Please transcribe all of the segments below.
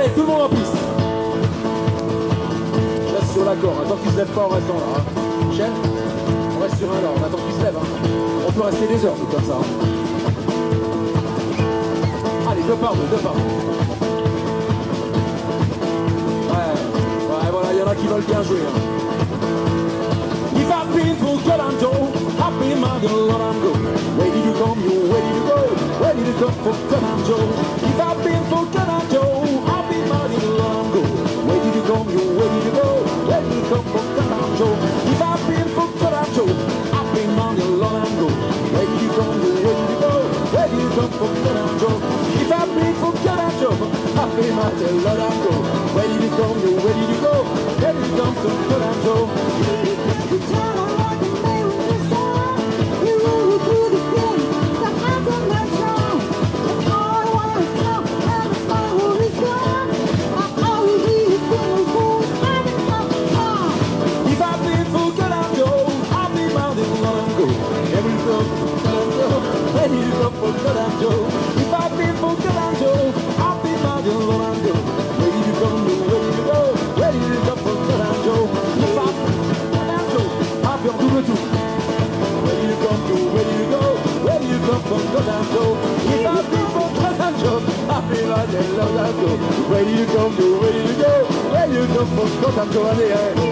Allez, tout le monde en piste. Je reste sur l'accord. Attends qu'il se lève pas en restant là. Hein. Michel, on reste sur un là. On attend qu'il se lève. Hein. On peut rester des heures, tout comme ça. Hein. Allez, deux par deux. Ouais, voilà, il y en a qui veulent bien jouer. Hein. If I've been for Colando, I've been my Colando. Where did you come, you? Where did you go? Where did you come for Colando? If I've been for Colando, I've been my Colando. Where did you come, you? Where did you go? Where did you come for Colando? If I've been for Colando, I've been my Colando. Where did you come, you? Where did you go? Where did you come for Colando? If I've been for Colando, I've been my Colando. Where did you come, you? Where did you go? Where did you come for Colando? If I've been for Colando, I've been my Colando. Where did you come, where did you go? Where did you come for Colando? If I've been for Colando, I've been double tout. Where did you come to, where did you go? Where did you come from Colando? If I've been for Colando, I've been my Colando. Where did you come to, where did you go? Where did you come from Colando? Allez, allez.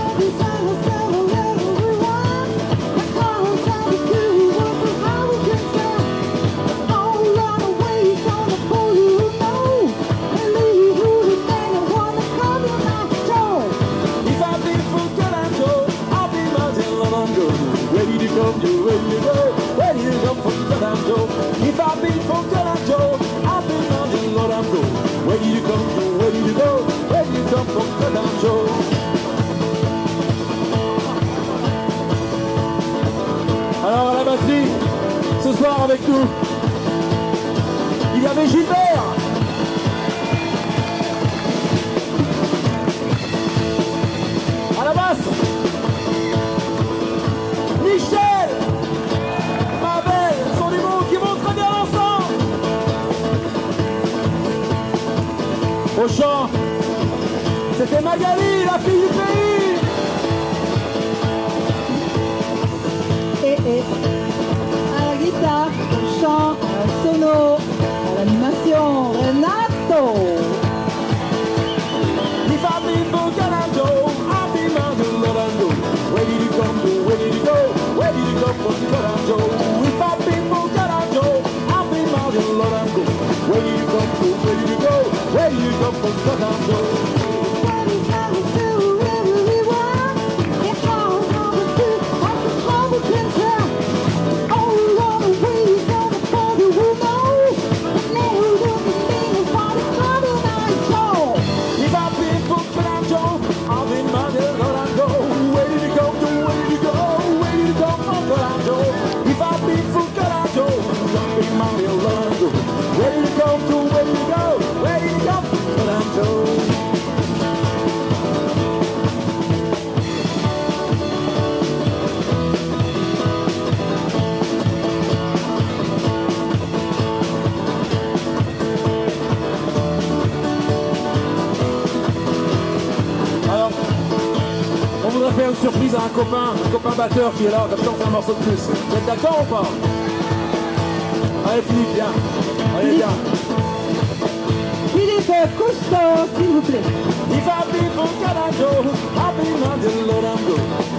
Where did you come to? Where did you go? Where did you come from Colando? If I've been from Colando, I've been on the Colando. Where did you come to? Where did you go? Where did you come from Colando? Alors à la batterie, ce soir avec nous, il y avait Gilbert. À la basse, Michel, ma belle, sont des mots qui vont très bien ensemble. Au chant, c'était Magali, la fille du pays. Et à la guitare, au chant, au sono, à l'animation, Renato. If I've been for Colando, I've been on the Colando. Where did you come to? Where did you go? Where did you come from Colando? If I've been for Colando, I've been on the Colando. Where did you come to? Where did you go? Where did you come from Colando? Where did you come to? Where did you go? Where did you come from Colando? Alors, on voudrait faire une surprise à un copain batteur qui est là, comme ça on fait un morceau de plus. Vous êtes d'accord ou pas? Allez Philippe, viens. Allez, viens. Philippe Cousteau, s'il vous plaît. If I've been for Colando, I've been on the Colando.